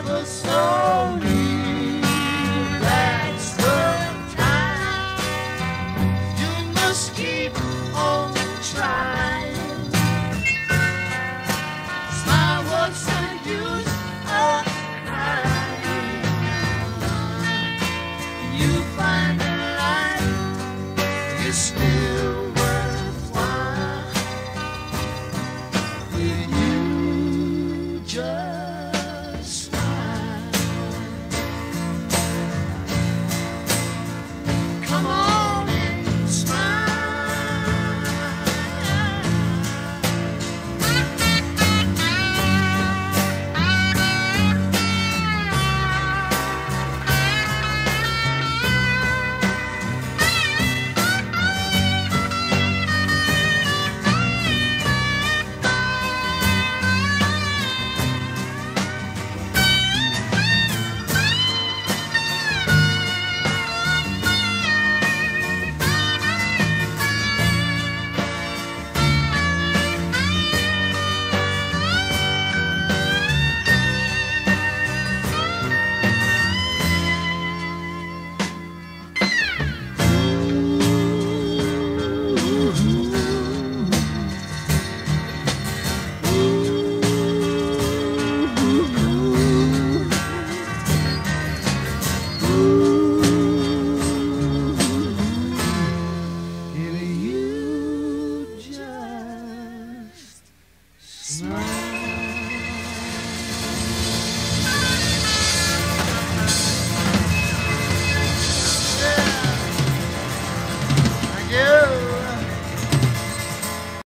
ever so near. That's the time. You must keep on trying. Smile, what's the use of crying? You find that life is still worthwhile if you just smile. Come on and smile. If you just smile.